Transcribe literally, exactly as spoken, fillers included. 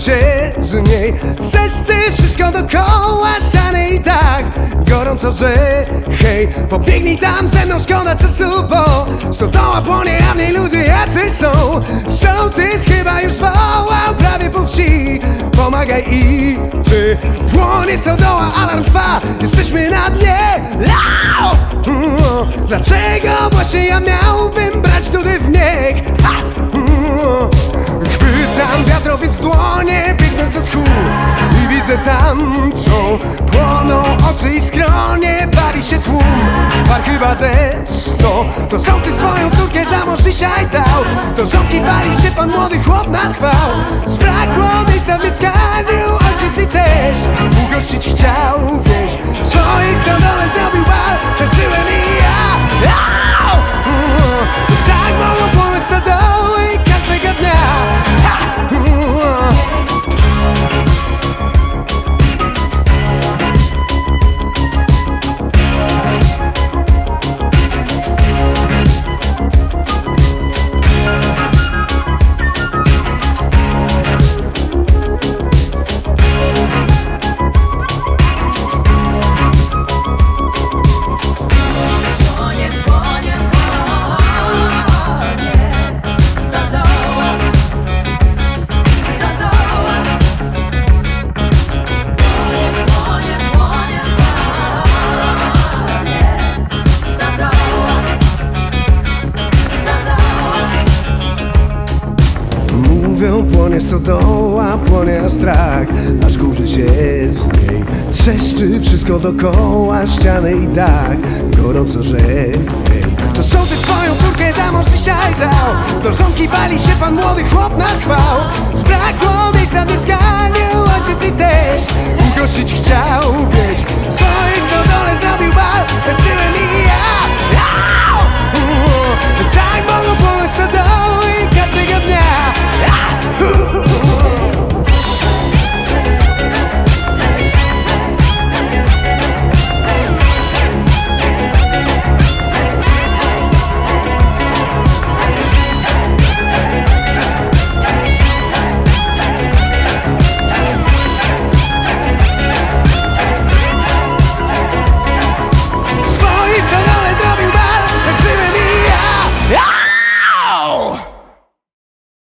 się z niej trzeszczy wszystko dookoła ściany i tak gorąco, że hej, pobiegnij tam ze mną, szkoda czasu, bo stodoła płonie, a w niej ludzie jacy są. Sołtys chyba już zwołał prawie pół wsi. Pomagaj i ty, płonie stodoła, alarm trwa, jesteśmy na dnie. Lau! Dlaczego właśnie ja miałbym brać Dudy w niech? Ha! Chwytam wiatrowiec w dłonie, biegnąc od tchu i widzę tam, co płoną oczy i skronie, bawi się tłum. Par chyba ze sto, to sołtys swoją córkę za mąż dzisiaj dał. Do żonki pali się pan młody chłop na schwał. Zbrakło miejsca w mieszkaniu, ojciec i teść ugościć chciał, wiesz, swojej stodole zrobił bal, tańczyłem i ja. Au! Tak mogą płonąć stodoły każdego dnia. Płonie stodoła, płonie aż strach, aż górzy się z niej trzeszczy wszystko dookoła ściany i dach. Gorąco, że hej, to sołtys swoją córkę za mąż dzisiaj dał. Do żonki pali się pan młody chłop na schwał. Zbrakło miejsca w mieszkaniu, ojciec i teść ugościć chciał,